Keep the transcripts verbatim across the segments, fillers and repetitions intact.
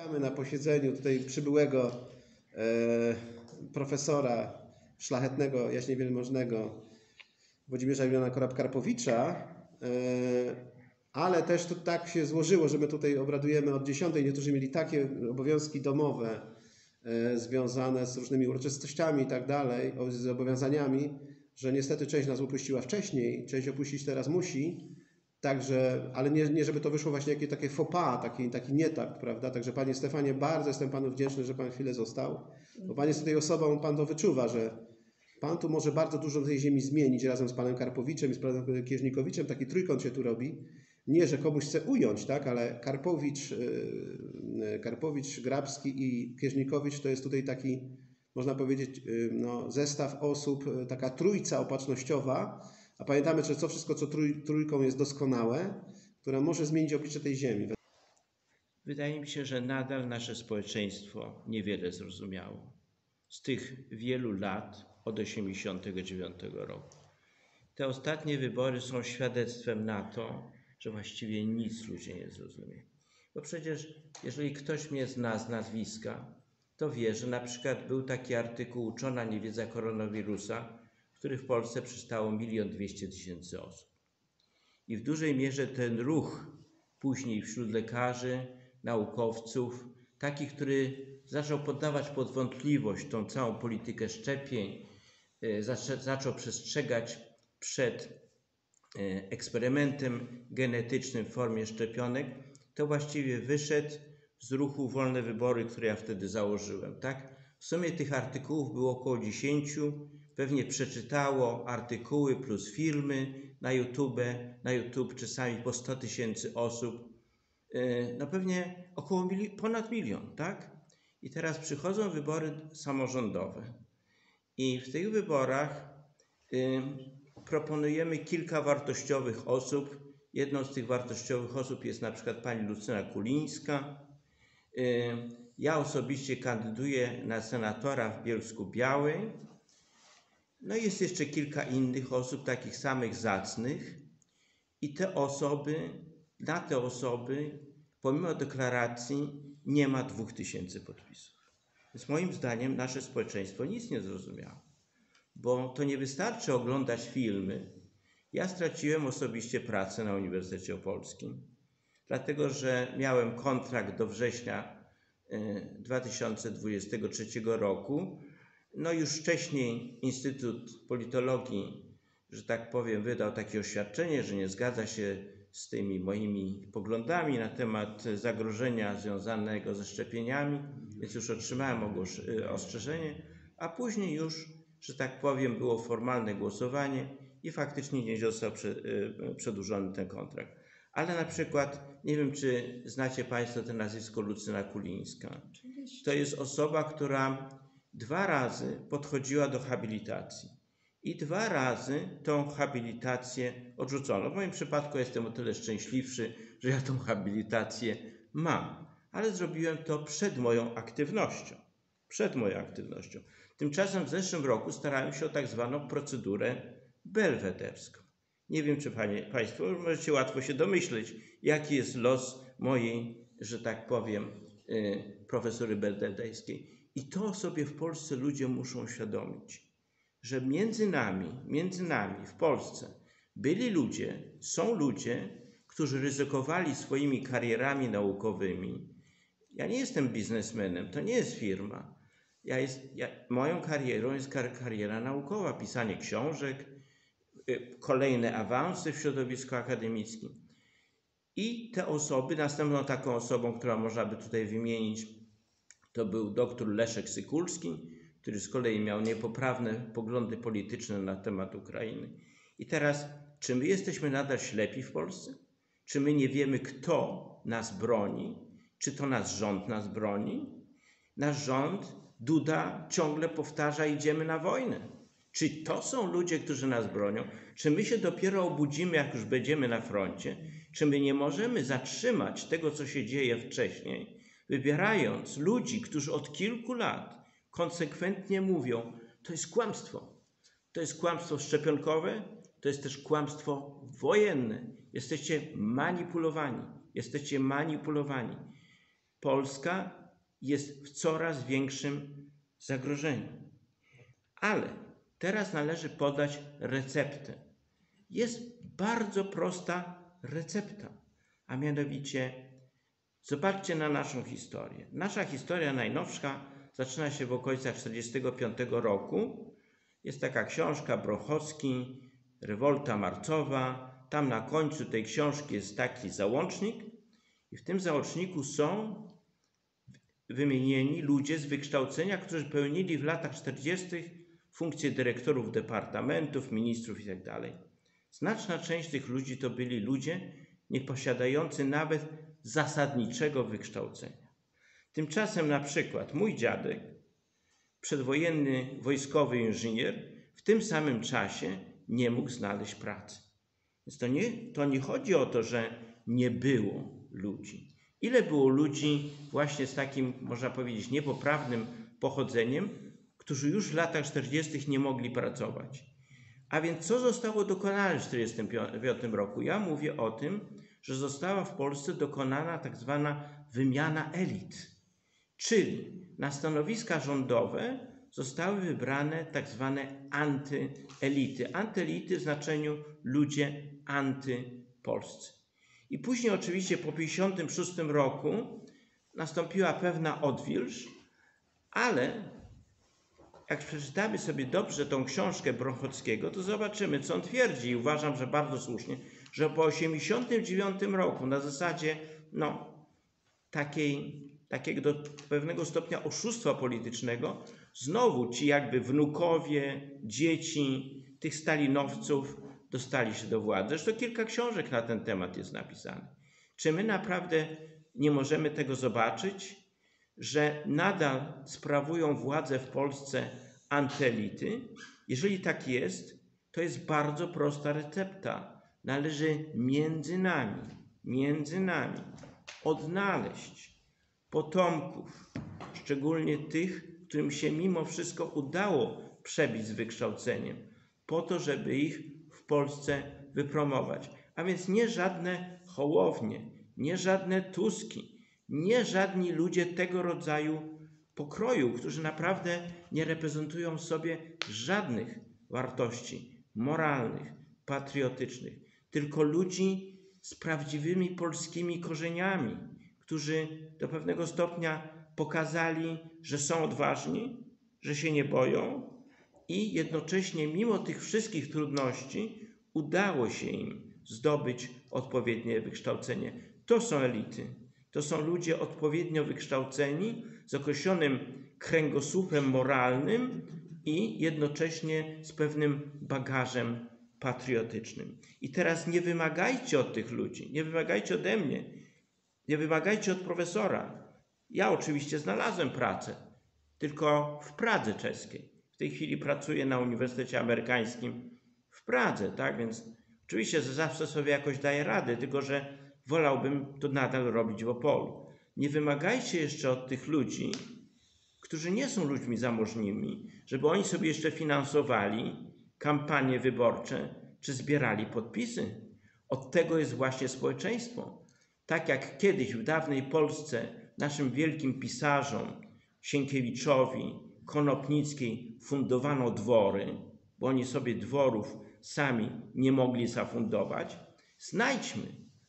Witamy na posiedzeniu tutaj przybyłego e, profesora szlachetnego, jaśnie wielmożnego Włodzimierza Juliana Korab-Karpowicza, e, ale też to tak się złożyło, że my tutaj obradujemy od dziesiątej. Niektórzy mieli takie obowiązki domowe e, związane z różnymi uroczystościami i tak dalej, z zobowiązaniami, że niestety część nas upuściła wcześniej, część opuścić teraz musi. Także, ale nie, nie żeby to wyszło właśnie jakieś takie faux pas, taki, taki nietakt, prawda? Także Panie Stefanie, bardzo jestem Panu wdzięczny, że Pan chwilę został, bo Pan jest tutaj osobą, Pan to wyczuwa, że Pan tu może bardzo dużo tej ziemi zmienić razem z Panem Karpowiczem i z Panem Kieżnikowiczem, taki trójkąt się tu robi. Nie, że komuś chce ująć, tak? Ale Karpowicz, yy, Karpowicz, Grabski i Kieżnikowicz to jest tutaj taki, można powiedzieć, yy, no, zestaw osób, yy, taka trójca opatrznościowa. A pamiętamy, że co wszystko, co trój, trójką jest doskonałe, która może zmienić oblicze tej ziemi. Wydaje mi się, że nadal nasze społeczeństwo niewiele zrozumiało z tych wielu lat od osiemdziesiątego dziewiątego roku. Te ostatnie wybory są świadectwem na to, że właściwie nic ludzie nie zrozumieli. Bo przecież jeżeli ktoś mnie zna z nazwiska, to wie, że na przykład był taki artykuł Uczona niewiedza koronawirusa, który w Polsce przeczytało milion dwieście tysięcy osób. I w dużej mierze ten ruch później wśród lekarzy, naukowców, taki, który zaczął poddawać pod wątpliwość tą całą politykę szczepień, zaczął przestrzegać przed eksperymentem genetycznym w formie szczepionek, to właściwie wyszedł z ruchu Wolne Wybory, który ja wtedy założyłem. Tak? W sumie tych artykułów było około dziesięciu. Pewnie przeczytało artykuły plus filmy na YouTube, na YouTube czasami po sto tysięcy osób. No pewnie około mili- ponad milion, tak? I teraz przychodzą wybory samorządowe. I w tych wyborach y, proponujemy kilka wartościowych osób. Jedną z tych wartościowych osób jest na przykład pani Lucyna Kulińska. Y, ja osobiście kandyduję na senatora w Bielsku-Białej. No i jest jeszcze kilka innych osób, takich samych zacnych. I te osoby, na te osoby, pomimo deklaracji, nie ma dwóch tysięcy podpisów. Więc moim zdaniem nasze społeczeństwo nic nie zrozumiało. Bo to nie wystarczy oglądać filmy. Ja straciłem osobiście pracę na Uniwersytecie Opolskim, dlatego że miałem kontrakt do września dwa tysiące dwudziestego trzeciego roku. No już wcześniej Instytut Politologii, że tak powiem, wydał takie oświadczenie, że nie zgadza się z tymi moimi poglądami na temat zagrożenia związanego ze szczepieniami, więc już otrzymałem ostrzeżenie, a później już, że tak powiem, było formalne głosowanie i faktycznie nie został przedłużony ten kontrakt. Ale na przykład, nie wiem, czy znacie Państwo to nazwisko Lucyna Kulińska. To jest osoba, która dwa razy podchodziła do habilitacji i dwa razy tą habilitację odrzucono. W moim przypadku jestem o tyle szczęśliwszy, że ja tą habilitację mam, ale zrobiłem to przed moją aktywnością. Przed moją aktywnością. Tymczasem w zeszłym roku starałem się o tak zwaną procedurę belwederską. Nie wiem, czy panie, Państwo możecie łatwo się domyśleć, jaki jest los mojej, że tak powiem, yy, profesury belwederskiej. I to sobie w Polsce ludzie muszą uświadomić, że między nami, między nami w Polsce byli ludzie, są ludzie, którzy ryzykowali swoimi karierami naukowymi. Ja nie jestem biznesmenem, to nie jest firma. Ja jest, ja, moją karierą jest kar kariera naukowa, pisanie książek, y, kolejne awanse w środowisku akademickim. I te osoby, następną taką osobą, którą można by tutaj wymienić, to był dr Leszek Sykulski, który z kolei miał niepoprawne poglądy polityczne na temat Ukrainy. I teraz, czy my jesteśmy nadal ślepi w Polsce? Czy my nie wiemy, kto nas broni? Czy to nasz rząd nas broni? Nasz rząd, Duda, ciągle powtarza, idziemy na wojnę. Czy to są ludzie, którzy nas bronią? Czy my się dopiero obudzimy, jak już będziemy na froncie? Czy my nie możemy zatrzymać tego, co się dzieje wcześniej, wybierając ludzi, którzy od kilku lat konsekwentnie mówią, to jest kłamstwo. To jest kłamstwo szczepionkowe, to jest też kłamstwo wojenne. Jesteście manipulowani. Jesteście manipulowani. Polska jest w coraz większym zagrożeniu. Ale teraz należy podać receptę. Jest bardzo prosta recepta, a mianowicie zobaczcie na naszą historię. Nasza historia najnowsza zaczyna się w okolicach tysiąc dziewięćset czterdziestego piątego roku. Jest taka książka Brochowski, Rewolta marcowa. Tam na końcu tej książki jest taki załącznik i w tym załączniku są wymienieni ludzie z wykształcenia, którzy pełnili w latach czterdziestych funkcje dyrektorów departamentów, ministrów itd. Znaczna część tych ludzi to byli ludzie nie posiadający nawet zasadniczego wykształcenia. Tymczasem na przykład mój dziadek, przedwojenny wojskowy inżynier, w tym samym czasie nie mógł znaleźć pracy. Więc to nie, to nie chodzi o to, że nie było ludzi. Ile było ludzi właśnie z takim, można powiedzieć, niepoprawnym pochodzeniem, którzy już w latach czterdziestych nie mogli pracować. A więc co zostało dokonane w tysiąc dziewięćset czterdziestym piątym roku? Ja mówię o tym, że została w Polsce dokonana tak zwana wymiana elit. Czyli na stanowiska rządowe zostały wybrane tak zwane antyelity. Antyelity w znaczeniu ludzie antypolscy. I później oczywiście po tysiąc dziewięćset pięćdziesiątym szóstym roku nastąpiła pewna odwilż, ale jak przeczytamy sobie dobrze tą książkę Brochowskiego, to zobaczymy, co on twierdzi i uważam, że bardzo słusznie, że po tysiąc dziewięćset osiemdziesiątym dziewiątym roku na zasadzie no, takiej, takiego do pewnego stopnia oszustwa politycznego znowu ci jakby wnukowie, dzieci tych stalinowców dostali się do władzy. Zresztą kilka książek na ten temat jest napisane. Czy my naprawdę nie możemy tego zobaczyć, że nadal sprawują władzę w Polsce antyelity? Jeżeli tak jest, to jest bardzo prosta recepta. Należy między nami, między nami odnaleźć potomków, szczególnie tych, którym się mimo wszystko udało przebić z wykształceniem, po to, żeby ich w Polsce wypromować. A więc nie żadne Hołownie, nie żadne Tuski, nie żadni ludzie tego rodzaju pokroju, którzy naprawdę nie reprezentują w sobie żadnych wartości moralnych, patriotycznych, tylko ludzi z prawdziwymi polskimi korzeniami, którzy do pewnego stopnia pokazali, że są odważni, że się nie boją i jednocześnie mimo tych wszystkich trudności udało się im zdobyć odpowiednie wykształcenie. To są elity. To są ludzie odpowiednio wykształceni, z określonym kręgosłupem moralnym i jednocześnie z pewnym bagażem patriotycznym. I teraz nie wymagajcie od tych ludzi, nie wymagajcie ode mnie, nie wymagajcie od profesora. Ja oczywiście znalazłem pracę, tylko w Pradze czeskiej. W tej chwili pracuję na Uniwersytecie Amerykańskim w Pradze, tak? Więc oczywiście zawsze sobie jakoś daję radę, tylko że wolałbym to nadal robić w Opolu. Nie wymagajcie jeszcze od tych ludzi, którzy nie są ludźmi zamożnymi, żeby oni sobie jeszcze finansowali kampanie wyborcze czy zbierali podpisy. Od tego jest właśnie społeczeństwo. Tak jak kiedyś w dawnej Polsce naszym wielkim pisarzom Sienkiewiczowi, Konopnickiej fundowano dwory, bo oni sobie dworów sami nie mogli zafundować. Znajdźmy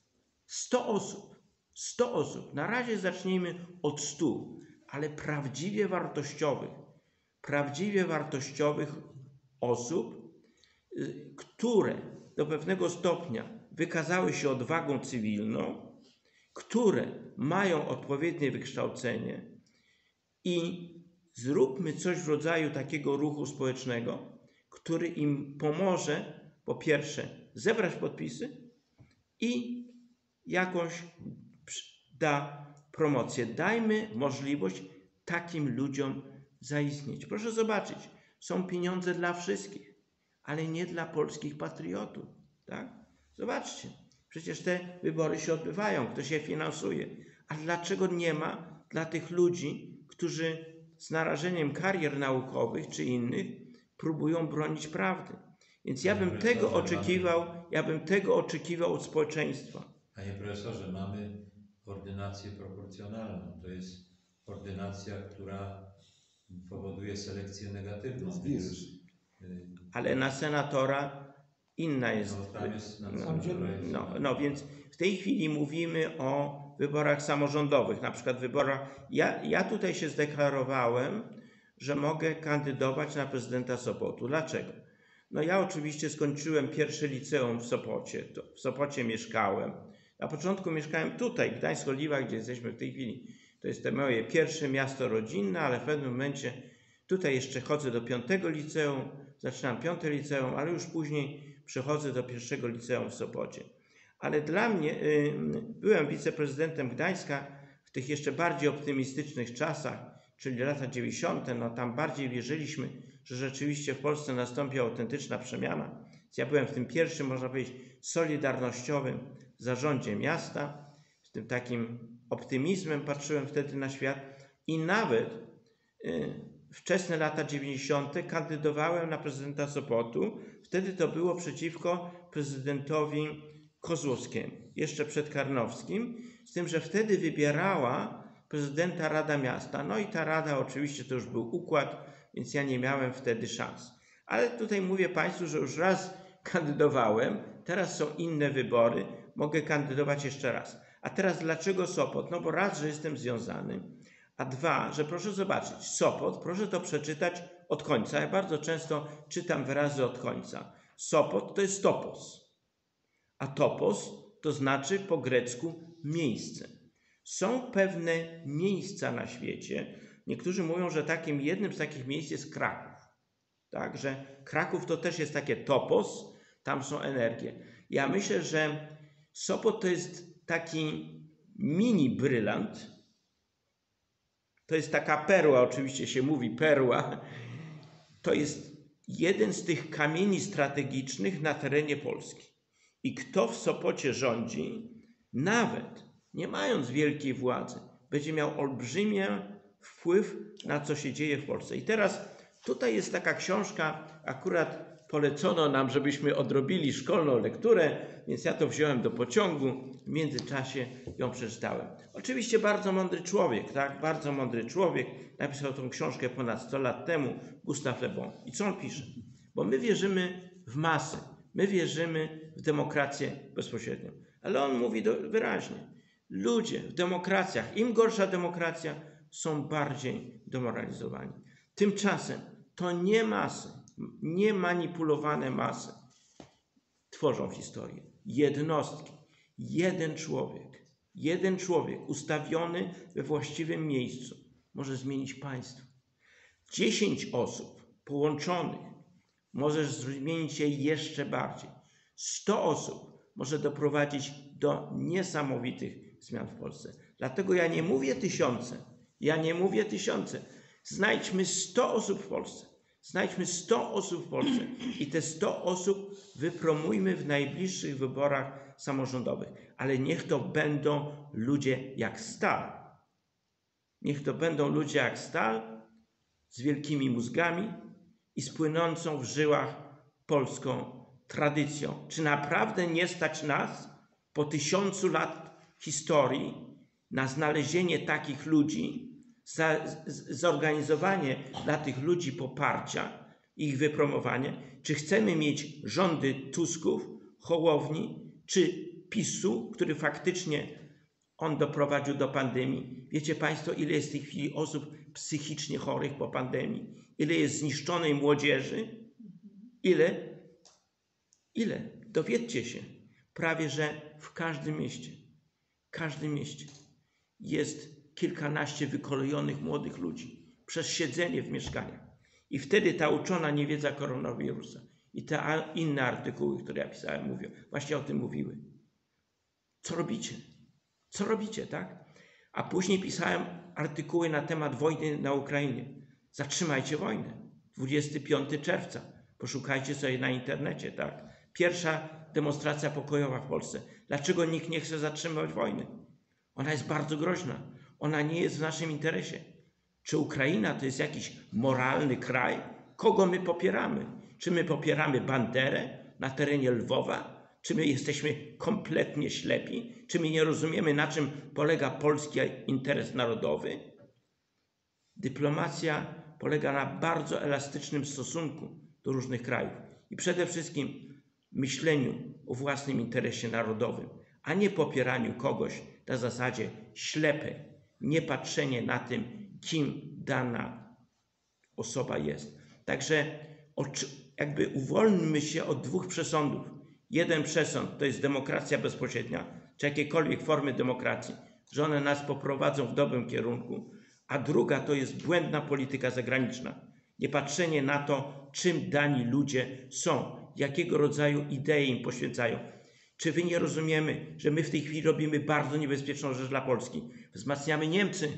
sto osób, sto osób, na razie zacznijmy od stu, ale prawdziwie wartościowych, prawdziwie wartościowych osób, które do pewnego stopnia wykazały się odwagą cywilną, które mają odpowiednie wykształcenie i zróbmy coś w rodzaju takiego ruchu społecznego, który im pomoże, po pierwsze, zebrać podpisy i jakąś da promocję. Dajmy możliwość takim ludziom zaistnieć. Proszę zobaczyć, są pieniądze dla wszystkich, ale nie dla polskich patriotów. Tak? Zobaczcie, przecież te wybory się odbywają, kto się finansuje. A dlaczego nie ma dla tych ludzi, którzy z narażeniem karier naukowych czy innych próbują bronić prawdy? Więc ja bym tego oczekiwał, ja bym tego oczekiwał od społeczeństwa. Panie profesorze, mamy ordynację proporcjonalną. To jest ordynacja, która powoduje selekcję negatywną. jest Więc, wirus. y, Ale na senatora inna jest. No, tam jest na No, senatora jest no, inna. no więc w tej chwili mówimy o wyborach samorządowych, na przykład wyborach. Ja, ja tutaj się zdeklarowałem, że mogę kandydować na prezydenta Sopotu. Dlaczego? No ja oczywiście skończyłem pierwsze liceum w Sopocie. To w Sopocie mieszkałem. Na początku mieszkałem tutaj, w Gdańsk-Oliwa, gdzie jesteśmy w tej chwili. To jest to moje pierwsze miasto rodzinne, ale w pewnym momencie tutaj jeszcze chodzę do piątego liceum, zaczynam piąte liceum, ale już później przechodzę do pierwszego liceum w Sopocie. Ale dla mnie, y, byłem wiceprezydentem Gdańska w tych jeszcze bardziej optymistycznych czasach, czyli lata dziewięćdziesiąte, no tam bardziej wierzyliśmy, że rzeczywiście w Polsce nastąpi autentyczna przemiana. Ja byłem w tym pierwszym, można powiedzieć, solidarnościowym zarządzie miasta, z tym takim optymizmem patrzyłem wtedy na świat i nawet y, wczesne lata dziewięćdziesiąte kandydowałem na prezydenta Sopotu. Wtedy to było przeciwko prezydentowi Kozłowskiemu, jeszcze przed Karnowskim, z tym, że wtedy wybierała prezydenta Rada Miasta. No i ta rada, oczywiście to już był układ, więc ja nie miałem wtedy szans. Ale tutaj mówię Państwu, że już raz kandydowałem, teraz są inne wybory, mogę kandydować jeszcze raz. A teraz dlaczego Sopot? No bo raz, że jestem związany, a dwa, że proszę zobaczyć, Sopot, proszę to przeczytać od końca. Ja bardzo często czytam wyrazy od końca. Sopot to jest topos, a topos to znaczy po grecku miejsce. Są pewne miejsca na świecie. Niektórzy mówią, że takim jednym z takich miejsc jest Kraków. Tak, że Kraków to też jest takie topos, tam są energie. Ja myślę, że Sopot to jest taki mini brylant. To jest taka perła, oczywiście się mówi perła. To jest jeden z tych kamieni strategicznych na terenie Polski. I kto w Sopocie rządzi, nawet nie mając wielkiej władzy, będzie miał olbrzymi wpływ na co się dzieje w Polsce. I teraz tutaj jest taka książka, akurat polecono nam, żebyśmy odrobili szkolną lekturę, więc ja to wziąłem do pociągu, w międzyczasie ją przeczytałem. Oczywiście bardzo mądry człowiek, tak? Bardzo mądry człowiek, napisał tą książkę ponad sto lat temu, Gustave Le Bon. I co on pisze? Bo my wierzymy w masy, my wierzymy w demokrację bezpośrednią. Ale on mówi do, wyraźnie, ludzie w demokracjach, im gorsza demokracja, są bardziej demoralizowani. Tymczasem to nie masy, nie manipulowane masy tworzą historię. Jednostki, jeden człowiek, jeden człowiek ustawiony we właściwym miejscu może zmienić państwo. Dziesięć osób połączonych może zmienić je jeszcze bardziej. Sto osób może doprowadzić do niesamowitych zmian w Polsce. Dlatego ja nie mówię tysiące, ja nie mówię tysiące. Znajdźmy sto osób w Polsce. Znajdźmy sto osób w Polsce i te sto osób wypromujmy w najbliższych wyborach samorządowych. Ale niech to będą ludzie jak stal. Niech to będą ludzie jak stal, z wielkimi mózgami i z płynącą w żyłach polską tradycją. Czy naprawdę nie stać nas po tysiącu lat historii na znalezienie takich ludzi, za, z, zorganizowanie dla tych ludzi poparcia, ich wypromowanie? Czy chcemy mieć rządy Tusków, Hołowni, czy PiSu, który faktycznie on doprowadził do pandemii? Wiecie Państwo, ile jest w tej chwili osób psychicznie chorych po pandemii? Ile jest zniszczonej młodzieży? Ile? Ile? Dowiedzcie się. Prawie, że w każdym mieście, w każdym mieście jest kilkanaście wykolejonych młodych ludzi przez siedzenie w mieszkaniach. I wtedy ta uczona niewiedza koronawirusa i te inne artykuły, które ja pisałem, mówią, właśnie o tym mówiły. Co robicie? Co robicie, tak? A później pisałem artykuły na temat wojny na Ukrainie. Zatrzymajcie wojnę. dwudziestego piątego czerwca. Poszukajcie sobie na internecie, tak? Pierwsza demonstracja pokojowa w Polsce. Dlaczego nikt nie chce zatrzymać wojny? Ona jest bardzo groźna. Ona nie jest w naszym interesie. Czy Ukraina to jest jakiś moralny kraj? Kogo my popieramy? Czy my popieramy Banderę na terenie Lwowa? Czy my jesteśmy kompletnie ślepi? Czy my nie rozumiemy, na czym polega polski interes narodowy? Dyplomacja polega na bardzo elastycznym stosunku do różnych krajów i przede wszystkim myśleniu o własnym interesie narodowym, a nie popieraniu kogoś na zasadzie ślepej, nie patrzenie na tym, kim dana osoba jest. Także jakby uwolnmy się od dwóch przesądów. Jeden przesąd to jest demokracja bezpośrednia, czy jakiekolwiek formy demokracji, że one nas poprowadzą w dobrym kierunku, a druga to jest błędna polityka zagraniczna. Nie patrzenie na to, czym dani ludzie są, jakiego rodzaju idee im poświęcają. Czy wy nie rozumiemy, że my w tej chwili robimy bardzo niebezpieczną rzecz dla Polski? Wzmacniamy Niemcy.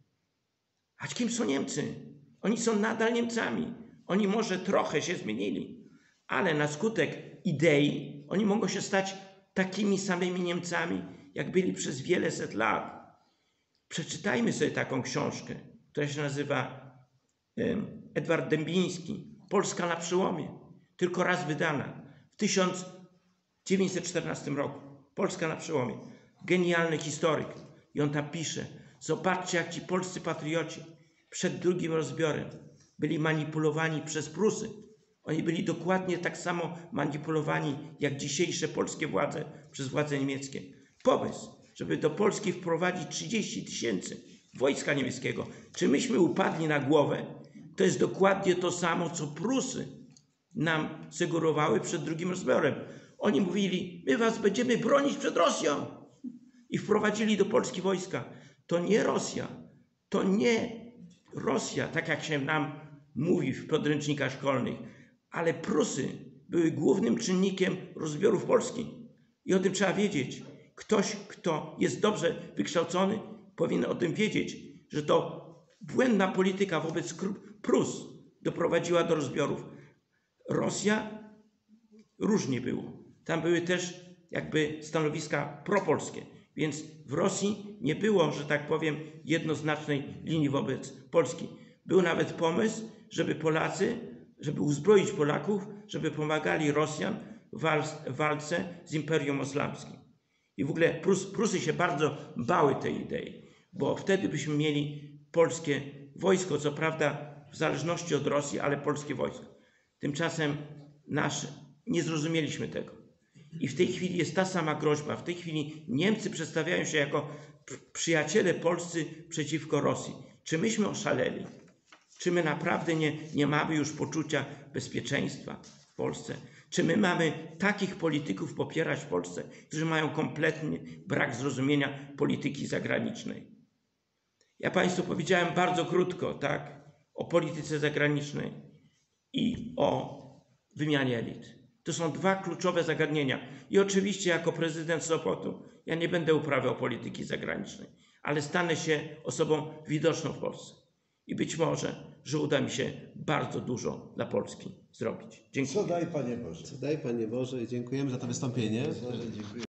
A kim są Niemcy? Oni są nadal Niemcami. Oni może trochę się zmienili, ale na skutek idei oni mogą się stać takimi samymi Niemcami, jak byli przez wiele set lat. Przeczytajmy sobie taką książkę, która się nazywa Edward Dębiński, Polska na przełomie. Tylko raz wydana w tysiąc dziewięćset czternastym roku. Polska na przełomie. Genialny historyk. I on tam pisze, zobaczcie, jak ci polscy patrioci przed drugim rozbiorem byli manipulowani przez Prusy. Oni byli dokładnie tak samo manipulowani, jak dzisiejsze polskie władze przez władze niemieckie. Pomysł, żeby do Polski wprowadzić trzydzieści tysięcy wojska niemieckiego. Czy myśmy upadli na głowę? To jest dokładnie to samo, co Prusy nam sugerowały przed drugim rozbiorem. Oni mówili, my was będziemy bronić przed Rosją. I wprowadzili do Polski wojska. To nie Rosja. To nie Rosja, tak jak się nam mówi w podręcznikach szkolnych, ale Prusy były głównym czynnikiem rozbiorów Polski. I o tym trzeba wiedzieć. Ktoś, kto jest dobrze wykształcony, powinien o tym wiedzieć, że to błędna polityka wobec Prus doprowadziła do rozbiorów. Rosja różnie było. Tam były też jakby stanowiska propolskie, więc w Rosji nie było, że tak powiem, jednoznacznej linii wobec Polski. Był nawet pomysł, żeby Polacy, żeby uzbroić Polaków, żeby pomagali Rosjan w walce z Imperium Islamskim. I w ogóle Prus, Prusy się bardzo bały tej idei, bo wtedy byśmy mieli polskie wojsko, co prawda w zależności od Rosji, ale polskie wojsko. Tymczasem nasze, nie zrozumieliśmy tego. I w tej chwili jest ta sama groźba. W tej chwili Niemcy przedstawiają się jako przyjaciele polscy przeciwko Rosji. Czy myśmy oszaleli? Czy my naprawdę nie, nie mamy już poczucia bezpieczeństwa w Polsce? Czy my mamy takich polityków popierać w Polsce, którzy mają kompletny brak zrozumienia polityki zagranicznej? Ja Państwu powiedziałem bardzo krótko, tak, o polityce zagranicznej i o wymianie elit. To są dwa kluczowe zagadnienia. I oczywiście jako prezydent Sopotu ja nie będę uprawiał polityki zagranicznej, ale stanę się osobą widoczną w Polsce. I być może, że uda mi się bardzo dużo dla Polski zrobić. Dziękuję. Co daj Panie Boże. Co daj Panie Boże i dziękujemy za to wystąpienie. Boże, dziękuję.